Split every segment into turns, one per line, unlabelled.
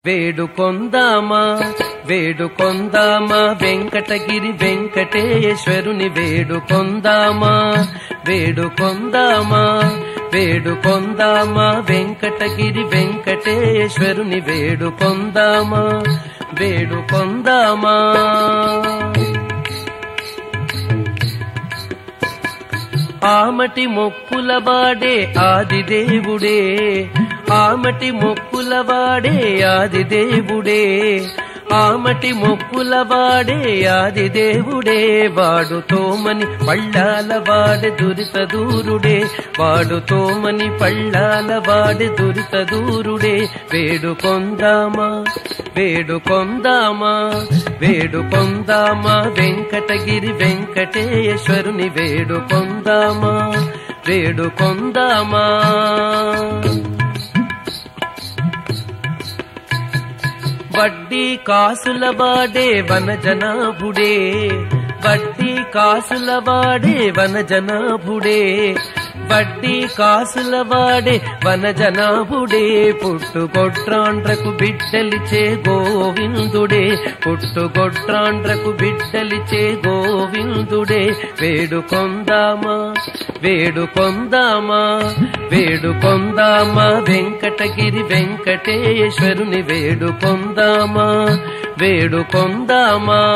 వేడుకొందామా వేడుకొందామా వెంకటగిరి వెంకటేశ్వరుని వేడుకొందామా వేడుకొందామా వేడుకొందామా వెంకటగిరి వెంకటేశ్వరుని వేడుకొందామా వేడుకొందామా ఆమటి మొక్కులవాడే ఆదిదేవుడే ఆమటి మొక్కులవాడే ఆదిదేవుడే ఆమటి మొక్కులవాడే ఆదిదేవుడే వాడుతోమని పళ్ళాల వాడే దురిత దూరుడే వాడుతోమని పళ్ళాల వాడే దురిత దూరుడే వేడుకొందామా వేడుకొందామా వేడుకొందామా వెంకటగిరి వెంకటేశ్వరుని వేడుకొందామా వేడుకొందామా వడ్డీ కాసుల వాడే వనజనాభుడే వడ్డీ కాసుల వాడే వనజనాభుడే వడ్డీ కాసుల వాడే వనజనాభుడే పుట్టుగొడ్రాండ్రకు బిడ్డలిచే గోవిందుడే పుట్టుగొడ్రాండ్రకు బిడ్డలిచే గోవిందుడే వేడుకొందామా వేడుకొందామా వేడుకొందామా వెంకటగిరి వెంకటేశ్వరుని వేడుకొందామా వేడుకొందామా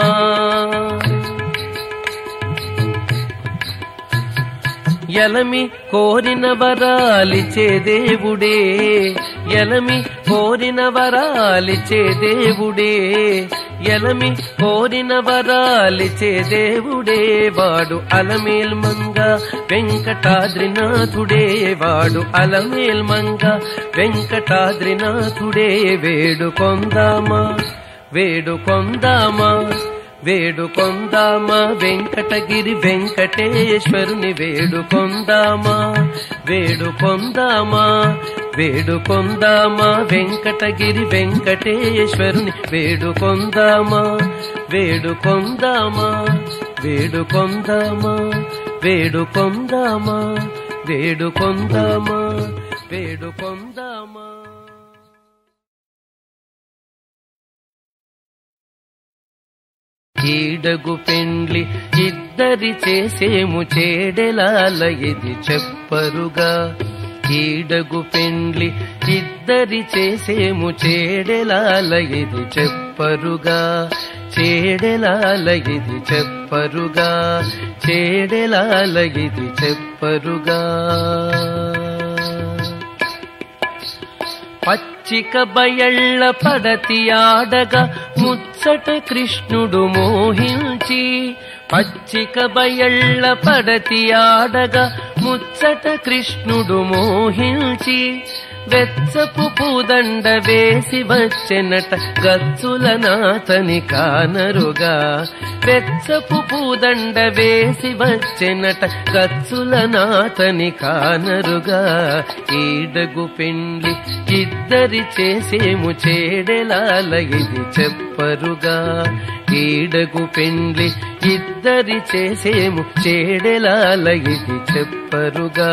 ఎలమి కోరిన వరాలిచే దేవుడే ఎలమి కోరిన వరాలిచే దేవుడే ఎలమి కోరిన వరాలిచే దేవుడే వాడు అలమేల్ మంగ వెంకటాద్రినాథుడే వాడు అలమేల్ మంగ వెంకటాద్రినాథుడే వేడుకొందామా వేడుకొందామా వేడుకొందామా వెంకటగిరి వెంకటేశ్వరుని వేడుకొందామా వేడుకొందామా వేడుకొందామా వెంకటగిరి వెంకటేశ్వరుని వేడుకొందామా వేడుకొందామా వేడుకొందామా వేడుకొందామా వేడుకొందామా వేడుకొందామా ఈడగు పెండ్లి ఇద్దరి చేసేము చేడెలాల ఇది చెప్పరుగా ఈడగు పెండ్లి ఇద్దరి చేసేము చేడెలాల ఇది చెప్పరుగా చేడెలాల ఇది చెప్పరుగా చేడెలాల ఇది చెప్పరుగా పచ్చిక బయళ్ళ పడతి ఆడగా ముచ్చట కృష్ణుడు మోహించి పచ్చిక బయళ్ళ పడతి ఆడగా ముచ్చట కృష్ణుడు మోహించి వెచ్చపు పూదండ వేసి వచ్చెనట గచ్చులనాతని కానరుగా వెచ్చపు పూదండ వేసి వచ్చెనట గచ్చులనాతని కానరుగా ఈడగు పెండ్లి ఇద్దరి చేసేము చేడెలాల ఇది చెప్పరుగా ఈడగు పెండ్లి ఇద్దరి చేసేము చేడెలాల ఇది చెప్పరుగా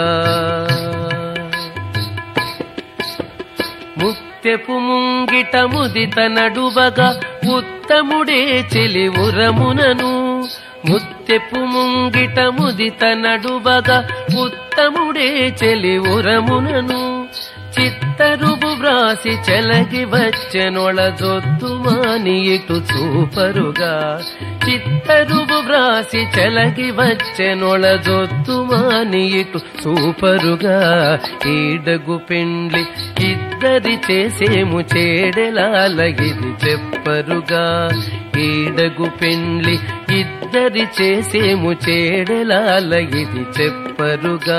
ముత్తెపు ముంగిట ముదిత నడువగా ఉత్తముడే చెలివురమునను ముత్తెపు ముంగిట ముదిత నడువగా ఉత్తముడే చెలివురమునను చిత్తరువు వ్రాసి చెలగి వచ్చెనొళజొద్దుమాని ఇటు చూపరుగా చిత్తరువు వ్రాసి చెలగి వచ్చెనొళజొద్దుమాని ఇటు చూపరుగా ఈడగు పెండ్లి ఇద్దరి చేసేము చేడెలాల ఇది చెప్పరుగా ఈడగు పెండ్లి ఇద్దరి చేసేము చేడెలాల ఇది చెప్పరుగా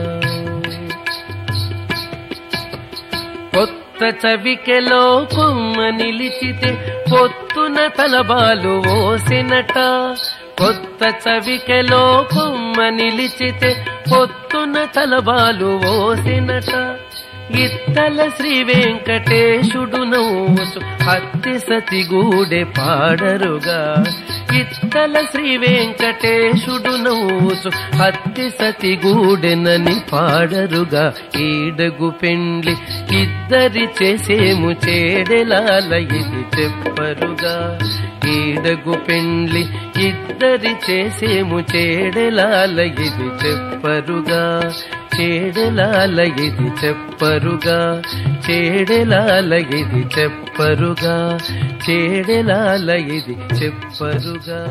కొత్త చవికెలో కొమ్మ నిలిచితే పొత్తున తలబాలు ఓసెనట కొత్త చవికెలో కొమ్మ నిలిచితే పొత్తున తలబాలు ఓసెనట ఇత్తల శ్రీ వెంకటేశుడు నవ్వుచు హత్తి సతిగూడె పాడరుగా ఇత్తల శ్రీ వెంకటేశుడు నవ్వుచు హత్తి సతి గూడెనని పాడరుగా ఈడగు పెండ్లి ఇద్దరి చేసేము చేడెలాల ఇది చెప్పరుగా ఈడగు పెండ్లి ఇద్దరి చేసేము చేడెలాల ఇది చెప్పరుగా చేడెలాల ఇది చెప్పరుగా చేడెలాల ఇది చెప్పరుగా చేడెలాల ఇది చెప్పరుగా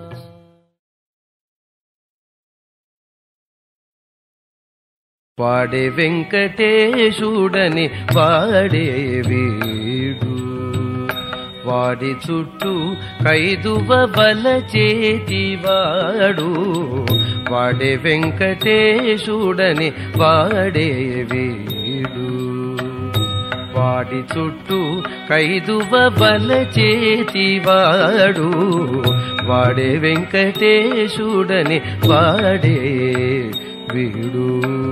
వాడే వెంకటేశుడని వాడే వీడు వాడి చుట్టూ కైదువ బల చేతివాడు వాడే వెంకటేశుడని వాడే వీడు వాడి చుట్టూ కైదువ బల చేతివాడు వాడే వెంకటేశుడని వాడే వీడు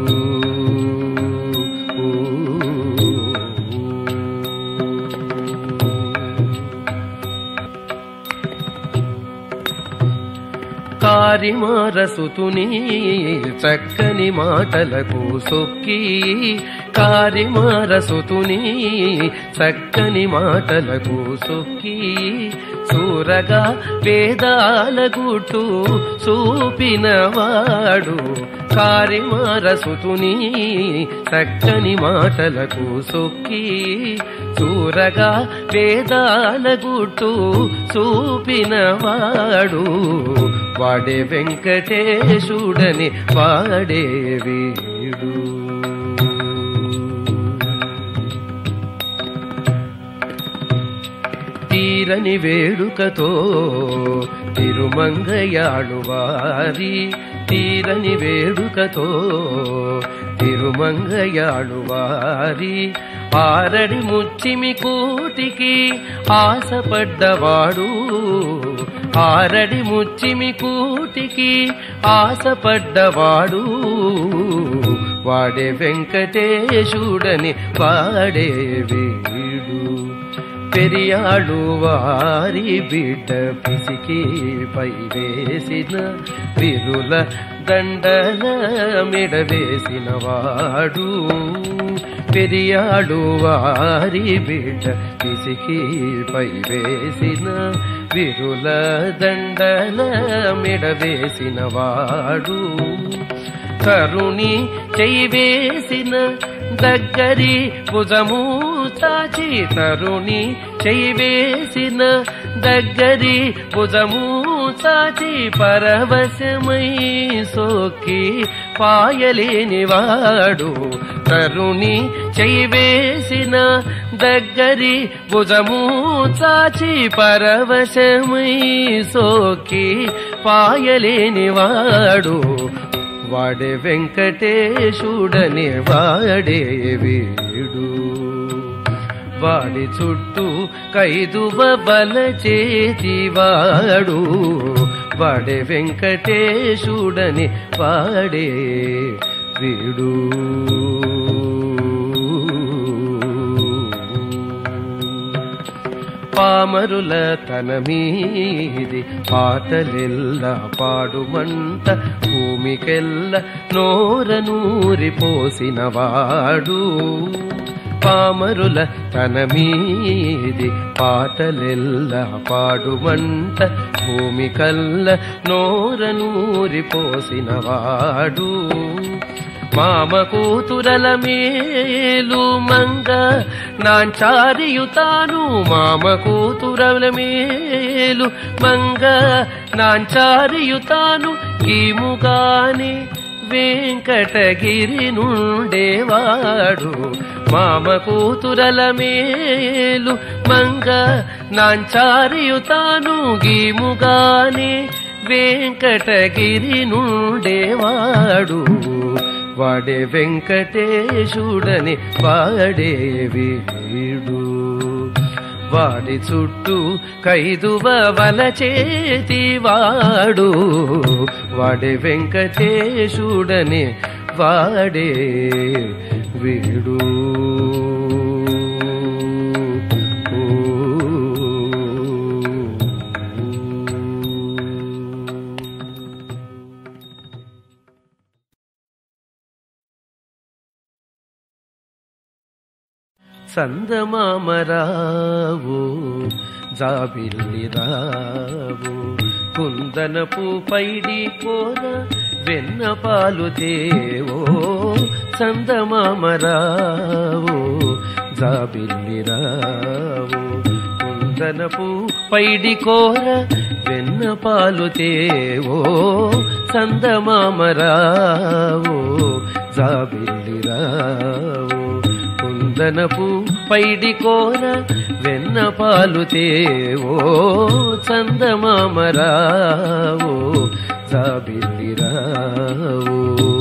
కారిమారసుతుని చక్కని మాటలకు సొక్కి కారిమారసుతుని చక్కని మాటలకు సొక్కి సూరగా వేదాల గుట్టు చూపినవాడు కారిమారసుతుని చక్కని మాటలకు సొక్కి సూరగా వేదాల గుట్టు చూపినవాడు వాడే వెంకటేశుడని వాడే వీడు తీరని వేడుకతో తిరుమంగయాడువారి తీరని వేడుకతో తిరుమంగయాడువారి ఆరడి ముచ్చిమి కూటికి ఆశపడ్డవాడు ఆరడి ముచ్చిమి కూటికి ఆశపడ్డవాడు వాడే వెంకటేశుడని వాడే వీడు పెరియాడు వారి బిడ్డ పిసికి పై వేసిన విరుల దండల మెడవేసిన వాడు పెరియాడు వారి బిడ్డ పిసికి పై వేసిన విరుల దండల మెడవేసిన వాడు కరుణి చెయ్యివేసిన దగ్గరి భుజము చాచి తరుణి చెయ్యివేసిన దగ్గరి భుజము చాచి పరవశమై సోకి పాయలేనివాడు తరుణి చెయ్యివేసిన దగ్గరి భుజము చాచి పరవశమై సోకి పాయలేనివాడు వాడే వెంకటేశుడని వాడే వీడు వాడి చుట్టూ కైదువ బల చేతివాడు వాడే వెంకటేశుడని వాడే వీడు పామరుల తన మీది పాటలెల్ల పాడుమంట భూమికెల్ల నోరనూరి పోసినవాడు పామరుల తన మీది పాటలెల్ల పాడుమంట భూమికల్ల నోరనూరి పోసినవాడు మామ కూతురల మేలు మంగ నాంచారియుతాను మామ కూతురల మేలు మంగ నాంచారియుతాను కీముగాని వెంకటగిరి నుండేవాడు మామ కూతురల మేలు మంగ నాంచారియుతాను గీముగాని వెంకటగిరి నుండేవాడు వాడే వెంకటేశుడని వాడే వీడు వాడి చుట్టూ కైదువ వల చేతివాడు వాడే వెంకటేశుడని వాడే వీడు సందమామరావు జాబిల్లి రావు కుందనపు పైడి కోర వెన్న పాలు తేవో సందమామరావు జాబిల్లి రావు కుందనపు పైడి కోర వెన్న పాలు తేవో సందమామరావు జాబిల్లి రావు కుందనపు పైడి కోర వెన్న పాలు తేవో చందమామరావు జాబిల్లి రావు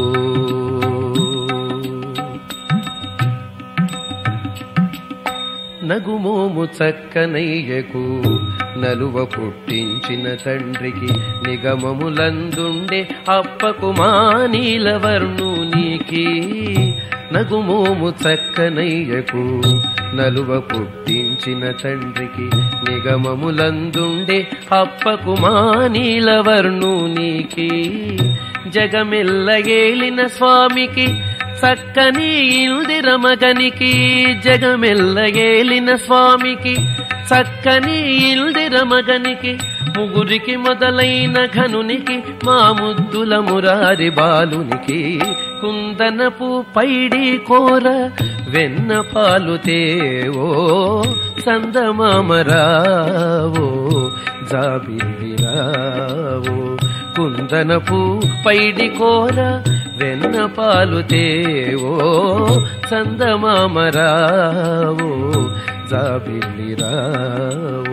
నగుమోము చక్కనయ్యకు నలువ పుట్టించిన తండ్రికి నిగమములందుండే అప్పకు మానీలవర్ణునికి నగుమోము చక్కనయ్యకు నలువ పుట్టించిన తండ్రికి నిగమములందుండే అప్పకు మానీలవర్ణునికి జగమెల్ల ఏలిన స్వామికి చక్కని ఇల్దిరమగనికి జగమెల్ల ఏలిన స్వామికి చక్కని ఇల్దిరమగనికి ముగురికి మొదలైన ఘనునికి మా ముద్దుల మురారి బాలునికి కుందనపు పైడి కోర వెన్న పాలు తేవో సందమామరావో జాబిల్లి రావో కుందనపు పైడి కోర వెన్న పాలు తేవో చందమామరావో జాబిల్లి రావో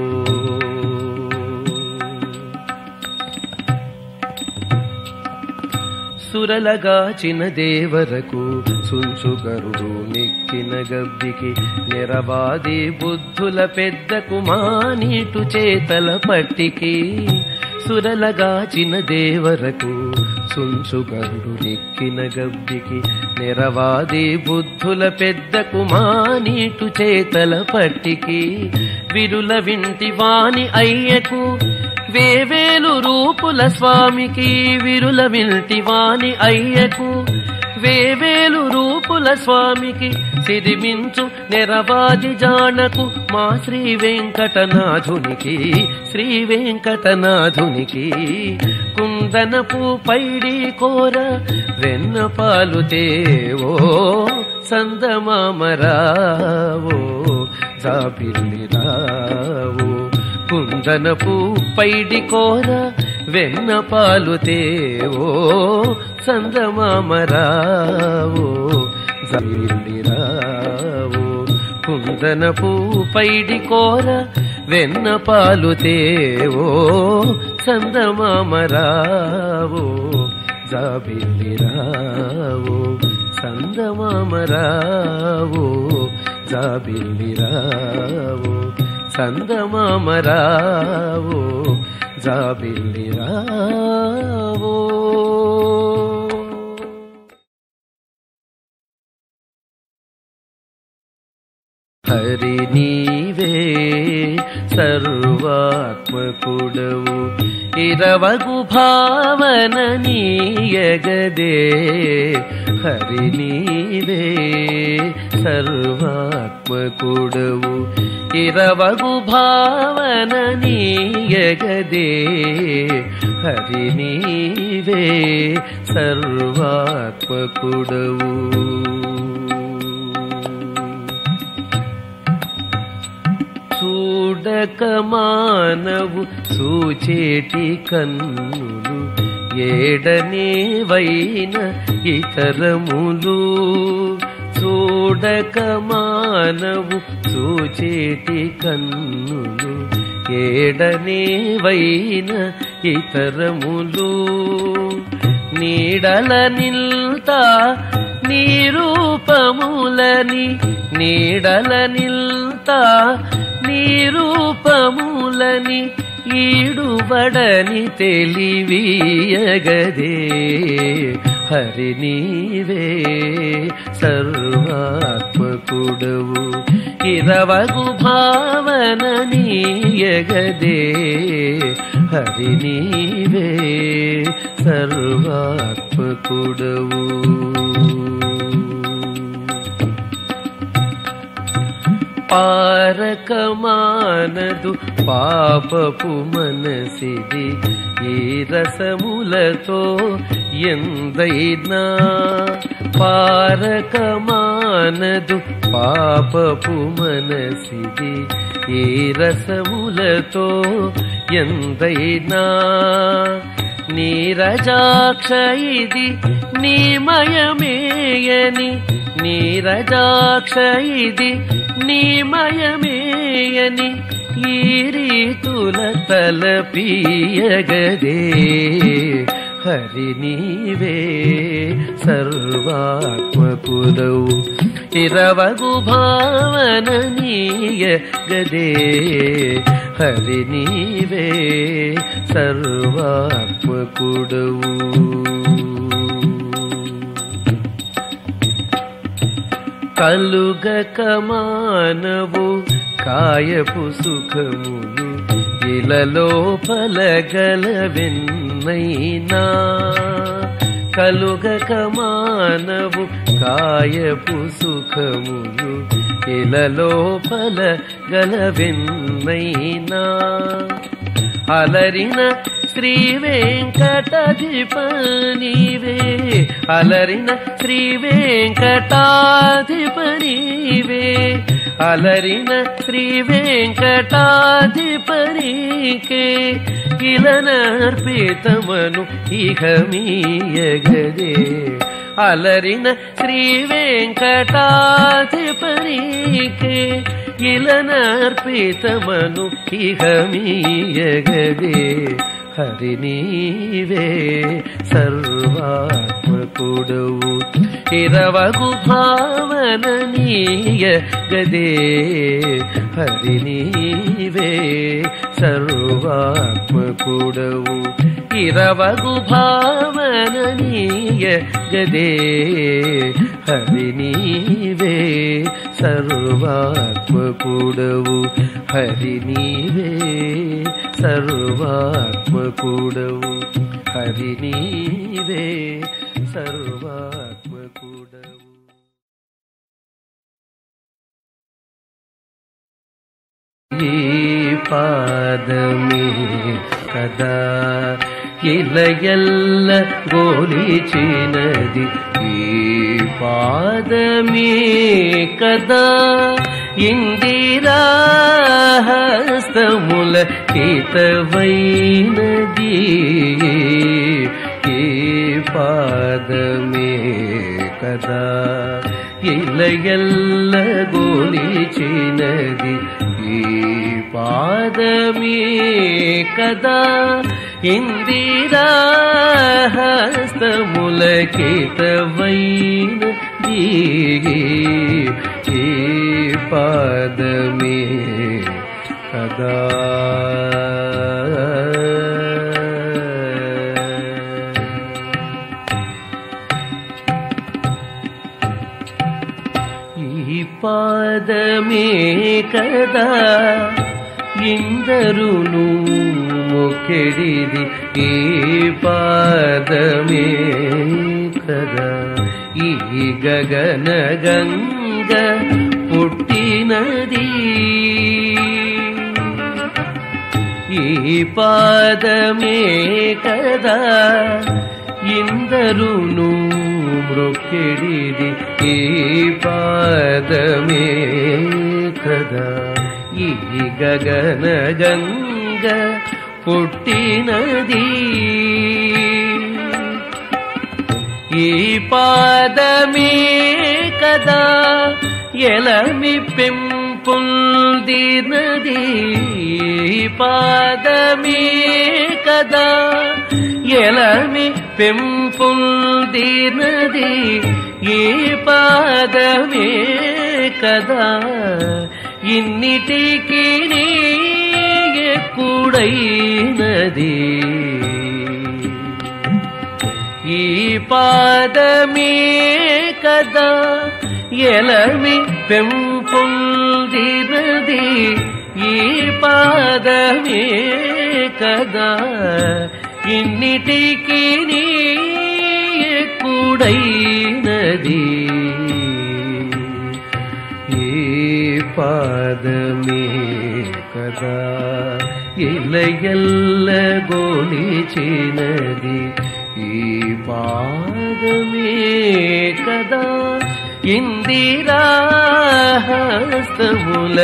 సురలగాచిన దేవరకు సుంచుగరుడు నెక్కిన గబ్బికి నిరవాది బుద్ధుల పెద్దకు మానీటు చేతల పట్టికి సురలగాచిన దేవరకు సుంచుగరుడు నెక్కిన గబ్బికి నిరవాది బుద్ధుల పెద్దకు మానీటు చేతల పట్టికి విరుల వింటి వాణి అయ్యకు వేవేలు రూపుల స్వామికి విరుల వింటి వాణి అయ్యకు వేవేలు రూపుల స్వామికి సిరిమించు నెరవాది జానకు మా శ్రీ వెంకటనాథునికి శ్రీ వెంకటనాథునికి కుందనపు పైడి కోర వెన్న పాలు తేవో సందమామరావో జాబిల్లి రావో కుందనపు పైడి కోర వెన్న పాలు తేవో సందమామరావో జాబిల్లి రావో కుందనపు పైడి కోర వెన్న పాలు తేవో సందమామరావో జాబిల్లి రావో సందమామరావో జాబిల్లి రావో సందమామరావో జాబిల్లి రావో హరి నీవే సర్వాత్మకుడవు ఇరవగు భావన నీయగదే హరి నీవే సర్వాత్మకుడవు ఇరవగు భావన నీయగదే హరి నీవే సర్వాత్మకుడవు చూడక మానవు చూచేటి కన్నులు ఏడనే వైన ఇతరములు చూడక మానవు చూచేటి కన్నులు ఏడనే వైన ఇతరములు నీడల నిల్తా నీరూపములని నీడల నిల్తా నీరూపములని ఈడుబడని తెలివియగదే హరి నీవే సర్వాత్మకుడవు ఇరవగు భావన నీయగదే హరి నీవే సర్వాత్మకుడవు పారకమానదు పాపపు మనసిది ఈ రసములతో ఎందైనా పారకమానదు పాపపు మనసిది ఈ రసములతో ఎందైనా నీరజాక్ష ఇది నీమయమేయని నీరజాక్ష ఇది నీమయమేయని ఈ రీతుల తలపీయగదే హరి నీవే సర్వాత్మకుడవు ఇరవగు భావన నీయగదే హరి నీవే సర్వాత్మకుడవు కలుగక మానవు కాయపు సుఖములు ఇలలో పలగలవెన్నైనా కలుగక మానవు కాయపు సుఖములు ఇలలో పలగలవెన్నైనా అలరిన శ్రీ వెంకటాధిపనివే అలరిన శ్రీ వెంకటాధిపనివే అలరిన శ్రీ వెంకటాధిపనికే ఇలనర్పితమను ఇహమీయగదే అలరిన శ్రీ వెంకటాధిపనికే ఇలనర్పితమను ఇహమీయగదే హరి నీవే సర్వాత్మకుడవు ఇరవగు భావన నీయగదే హరి నీవే సర్వాత్మకుడవు ఇరవగు భావన నీయగదే హరి నీవే సర్వాత్మకుడవు హరి నీవే సర్వాత్మకుడవు హరి నీవే సర్వాత్మకుడవు ఈ పాదమే కదా ఇలయల్ల గోలిచినది ఈ పాదమే కదా ఇందిరా హస్తముల హితవైనది ఈ పాదమే కదా ఇలయల్ల గోలిచినది ఈ పాదమే కదా ఇందిరా హస్తములకితవైనది ఈ పాదమే కదా ఈ పాదమే కదా ఇందరును మొక్కెడిది ఈ పాదమే కదా ఈ గగన గంగ పుట్టినది ఈ పాదమే కదా ఇందరును మొక్కెడిది ఈ పాదమే కదా ఈ గగన గంగ పుట్టినది ఈ పాదమే కదా ఎలమి పెంపుల్దినది ఈ పాదమే కదా ఎలమి పెంపుల్దినది ఈ పాదమే కదా ఇన్నిటికి ఎక్కుడైనది ఈ పాదమే కదా ఎలమి పెంపొందినది ఈ పాదమే కదా ఇన్నిటికి ఎక్కుడైనది ఈ పాదమే కదా ఇలయల్ల గోలిచినది ఈ పాదమే కదా ఇందిరాహస్తముల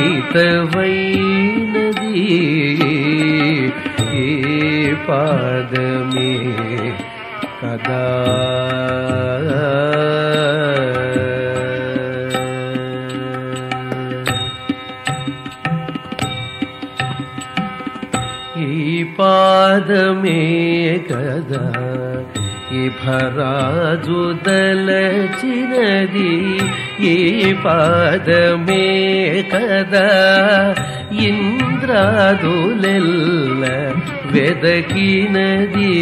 హితవైనది ఈ పాదమే కదా ఈ పాదమే కదా ఈ భరాజు దలచినది ఈ పాదమే కదా ఇంద్రాదులెల్ల వెదకినది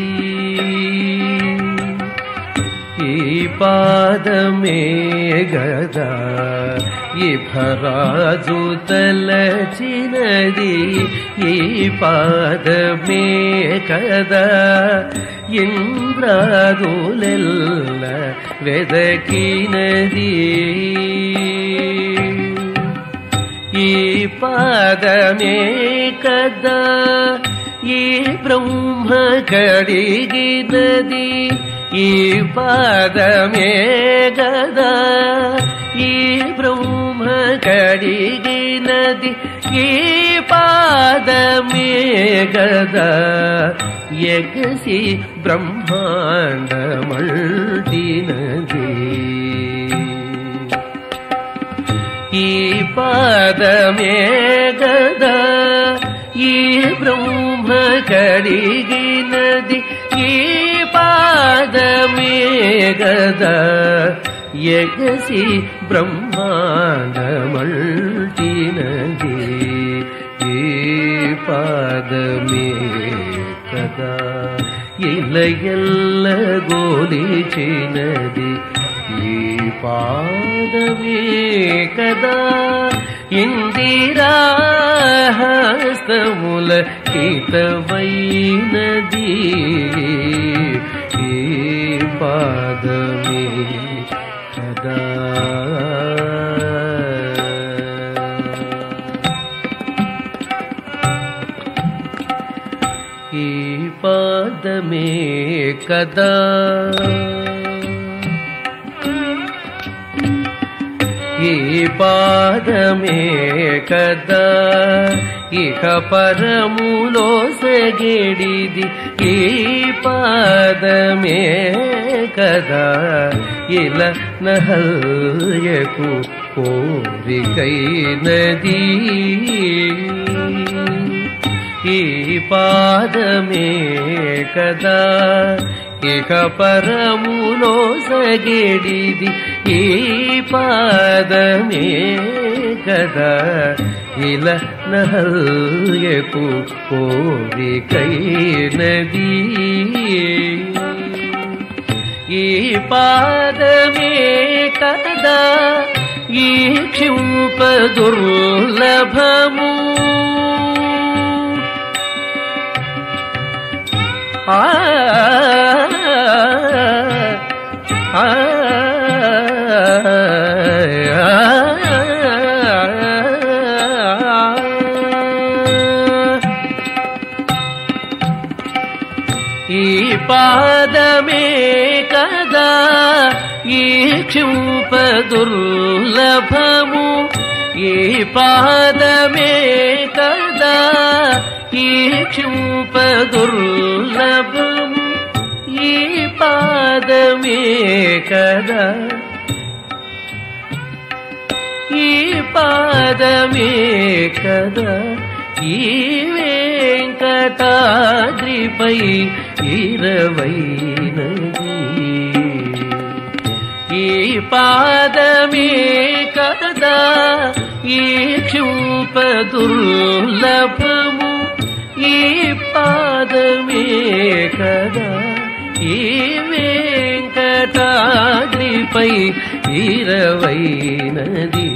ఈ పాదమే గదా ఈ భరాజు తలచినది ఈ పాదమే కదా ఇంద్రాదులెల్ల వెదకినది ఈ పాదమే కదా ఈ బ్రహ్మ కడిగినది ఈ పాదమే గదా ఈ బ్రహ్మ కడిగినది ఈ పాదమే గదా యగసి బ్రహ్మాండమల్టినది ఈ పాదమే గదా ఈ బ్రహ్మ కడిగినది ఈ పాదమే గదా యగసి బ్రహ్మాండమల్టినది ఈ పాదమే కదా ఇలయల్ల గోలిచినది ఈ పాదమే కదా ఇందిరాహస్తముల హితవైనది ఈ పాదమే కదా ఈ పాదమే కదా ఈ పాదమే కదా ఇక పరములో సగెడిది ఈ పాదమే కదా ఇల నహల్యకు కోరికైనది ఈ పాదమే కదా ఇక పరములో సగెడిది ఈ పాదమే కదా ఇల నహల్యకు కోరికైనది ఈ పాదమే కదా ఈ క్షింప దుర్లభము ఈ పాదమే కదా ఈ క్షింప దుర్లభము ఈ పాదమే కదా ఈ క్షింప దుర్లభము ఈ పాదమే కదా ఈ పాదమే కదా ఈ వెంకటాద్రిపై ఇరవైనది ఈ పాదమే కదా ఈ క్షింప దుర్లభము ఈ పాదమే కదా ఈ వెంకటాద్రిపై ఇరవైనది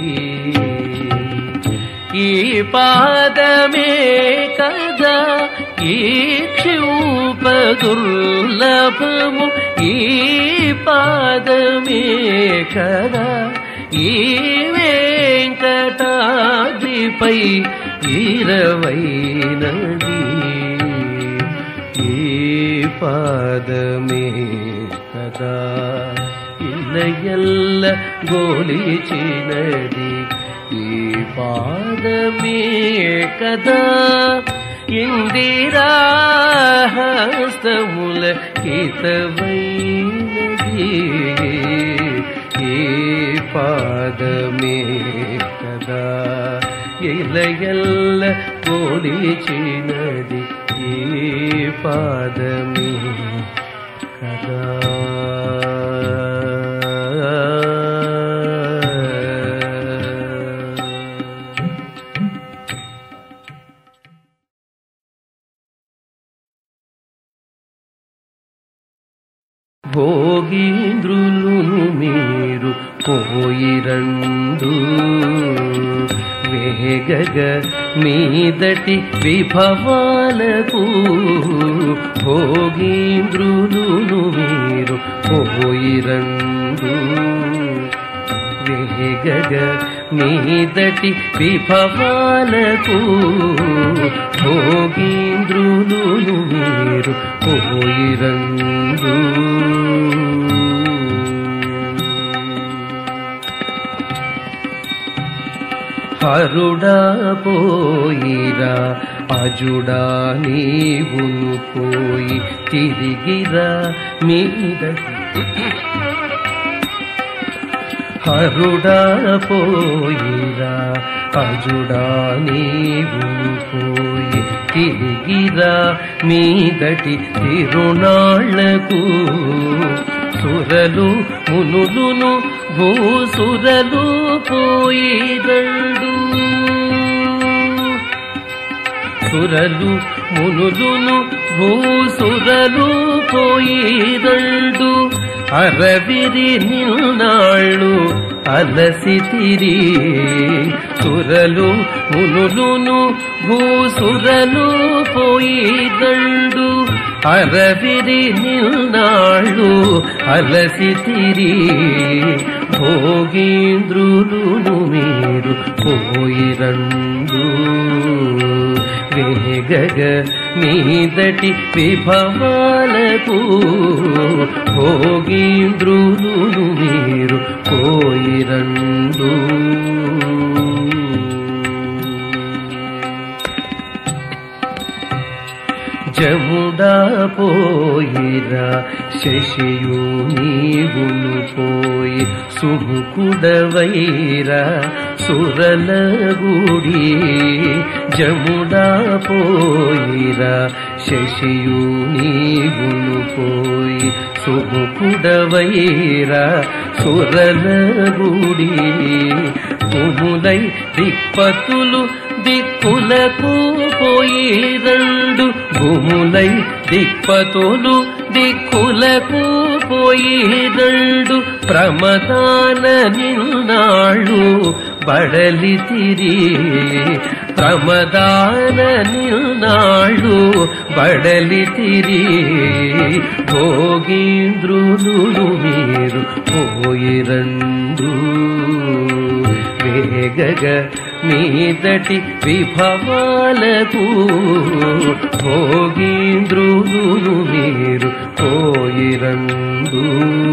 ఈ పాదమే కదా ఈ క్షింప దుర్లభము ఈ పాదమే కదా ఈ వెంకటాద్రిపై వెంకటాద్రిపై ఇరవైనది ఈ పాదమే కదా ఇలయల్ల గోలిచినది ఈ పాదమే కదా ఇందిరాహస్తముల హితవైనది ఈ పాదమే కదా ఇలయల్ల గోలిచినది ఈ పాదమే కదా భోగీంద్రులును మీరు పోయిరండు వేగగ మీదటి విభవాలకు భోగీంద్రులును మీరు పోయిరండు వేగగ మీదటి విభవాలకు భోగీంద్రులును మీరు పోయిరండు హరుడా పోయిరా అజుడా నీవును పోయి తిరిగిరా మీదటి హరుడా పోయిరా అజుడా నీవును పోయి తిరిగిరా మీదటి తిరునాళ్లకు సురలు మునులును భూసురలు పోయిరండు సురలు మునులును భూసురలు పోయిరండు అరవిరి నిల్నాళ్ళు అలసితిరి సురలు మునులును భూసురలు పోయిరండు అరవిరి నిల్నాళ్ళు అలసితిరి భోగీంద్రులును మీరు పోయిరండు వేగగ మీదటి విభవాలకు భోగీంద్రులును మీరు పోయిరండు జముడా పోయిరా శశియు నీవును పోయి సుముకుడవైరా సురలగుడి జముడా పోయిరా శశియు నీవును పోయి సుముకుడవైరా సురలగుడి తుములై దిక్పతులు దిక్కులకు పోయిరండు భూములై దిక్పతులు దిక్కులకు పోయిరండు ప్రమదాన నిల్నాళ్ళు బడలితిరి ప్రమదాన నిల్నాళ్ళు బడలితిరి భోగీంద్రులు మీరు పోయిరండు వేగగ మీదటి విభవాలకు భోగీంద్రులు మీరు పోయిరండు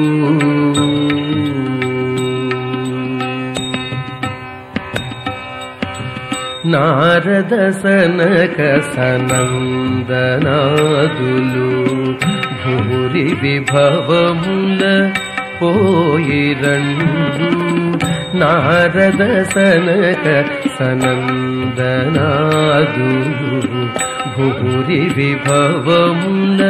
నారద సనక సనందనాదులు భూరి విభవముల పోయిరండు నారద సనక సనందనాదులు భూరి విభవముల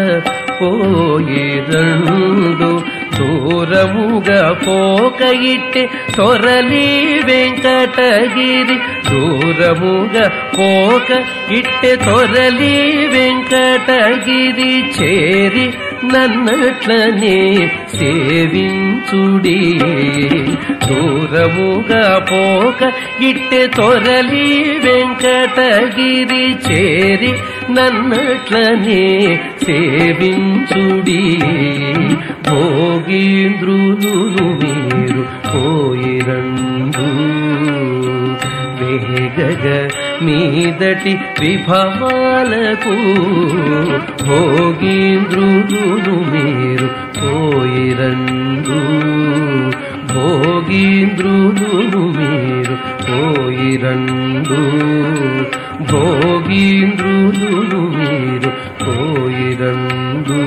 పోయిరండు దూరముగా పోక ఇట్టే తొరలి వెంకటగిరి దూరముగా పోక ఇట్టే తొరలి వెంకటగిరి చేరి నన్నట్లనే సేవించుడి దూరముగా పోక ఇట్టే తొరలి వెంకటగిరి చేరి నన్నట్లనే సేవించుడి భోగీంద్రులు మీరు పోయిరండు వేగగ మీదటి విభవాలకు భోగీంద్రులు మీరు పోయిరండు భోగీంద్రులు మీరు పోయిరండు భోగీంద్రులు మీరు పోయిరండు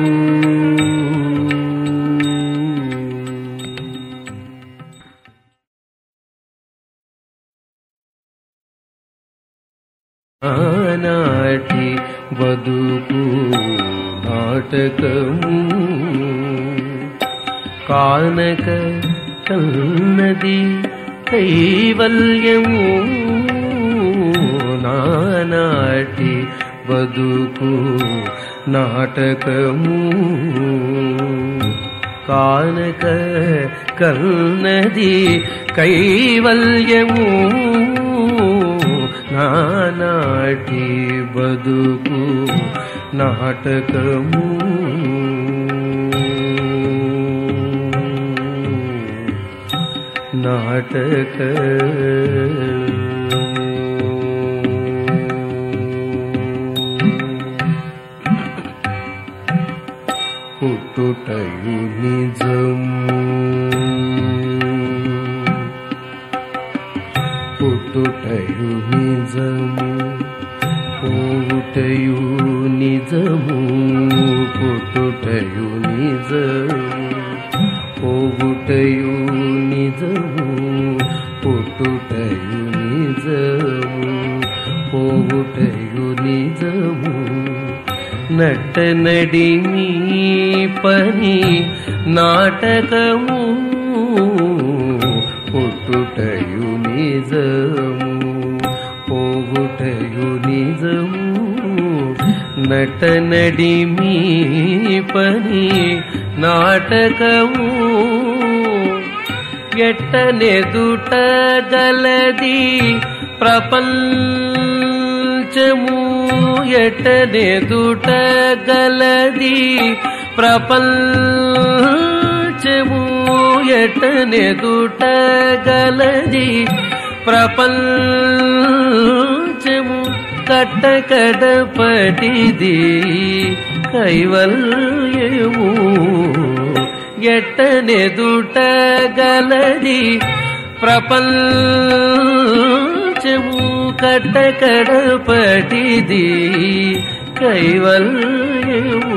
ఆనాటి బతుకు నాటకము కానక కన్నది కైవల్యము నానాటి బతుకు నాటకము కానక కన్నది కైవల్యము నానాటి బతుకు నాటకము నాటక పుట్టుటయు నిజము పుట్టుటయు నిజము పోవుటయు నిజము పుట్టుటయు నిజము పోవుటయు నిజము పుట్టుటయు నిజము పోవుటయు నిజము నటనడి మీ పని నాటకము పుట్టుటయు నిజము పోవుటయు నిజము నటనడి మీ పని నాటకము ఎట్టనెదుట గలది ప్రపంచము ఎట్టనెదుట గలది ప్రపంచము ఎట్టనెదుట గలది ప్రపంచము కట్టకడపటిది కైవల్యము ఎట్టనెదుట గలది ప్రపంచము కట్టకడపటిది కైవల్యము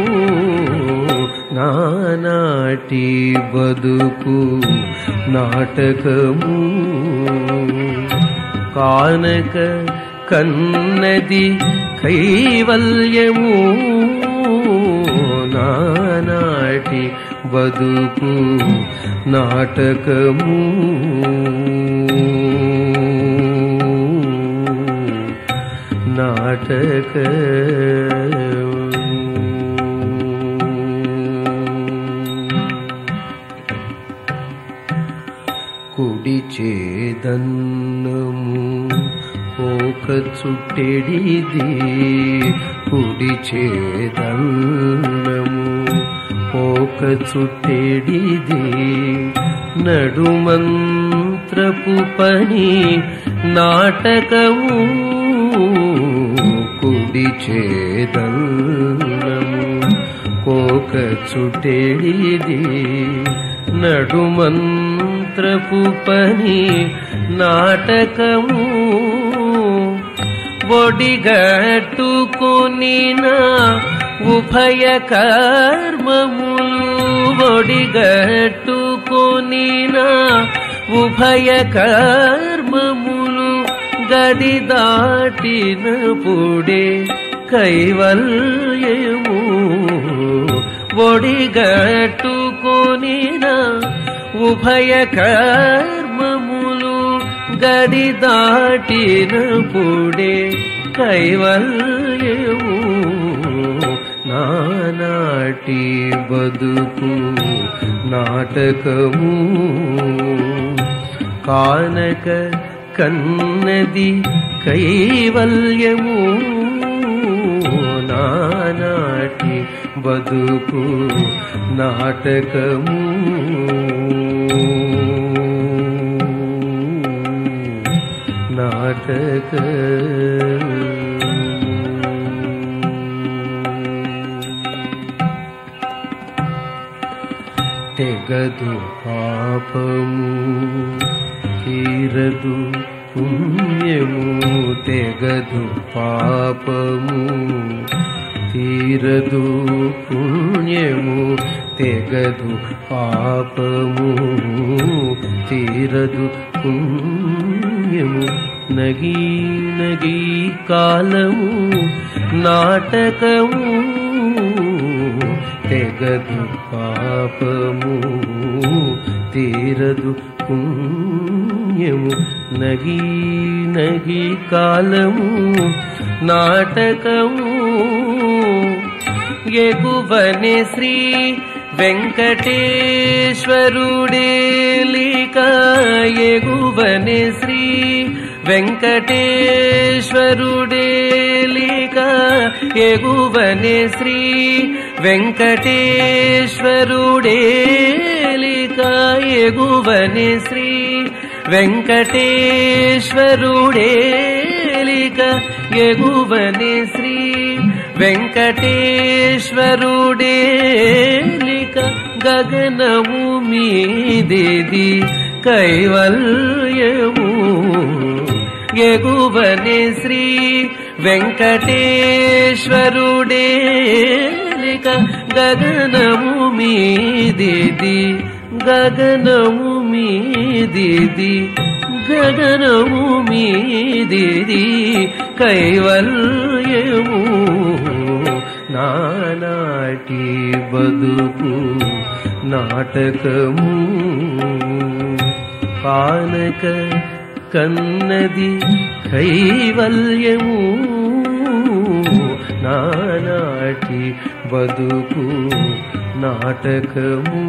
నానాటి బతుకు నాటకము కానక కన్నది కైవల్యము నానాటి బతుకు నాటకము నాటక కుడి చేదన్నము పోక చుట్టెడిది కుడి చేదన్నము పోక చుట్టెడిది నడుమంత్రపు పని నాటకము కుడి చేదన్నము పోక చుట్టెడిది నడుమంత్రపు పని నాటకము ఒడిగట్టుకొనిన ఉభయ కర్మములు ఒడిగట్టుకొనిన ఉభయ కర్మములు గడి దాటినప్పుడే కైవల్యము ఒడిగట్టుకొనిన ఉభయ కర్మములు గడి దాటినప్పుడే కైవల్యము నానాటి బతుకు నాటకము కానక కన్నది కైవల్యము నానాటి బతుకు నాటకము నా తెగదు పాపము తీరదు పుణ్యము తెగదు పాపము తీరదు పుణ్యము తెగదు పాపము తీరదు పుణ్యము నగి నగి కాలము నాటకము తెగదు పాపము తీరదు పుణ్యము నగి నగి కాలము నాటకము ఎగువనే శ్రీ వెంకటేశ్వరుడేలిక ఎగువనే శ్రీ వెంకటేశ్వరుడేలిక ఎగువనే శ్రీ వెంకటేశ్వరుడేలిక ఎగువనే శ్రీ వెంకటేశ్వరుడేలిక ఎగువనే శ్రీ వెంకటేశ్వరుడేలిక గగనము మీదేది కైవల్యము ఎగువనే శ్రీ వెంకటేశ్వరుడేలిక గగనము మీదేది గగనము మీదేది గగనము మీదేది కైవల్యము నానాటి బతుకు నాటకము కానక కన్నది కైవల్యము నానాటి బతుకు నాటకము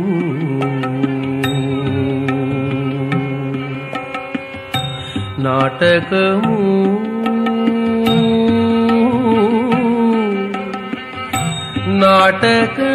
నాటకము నాటక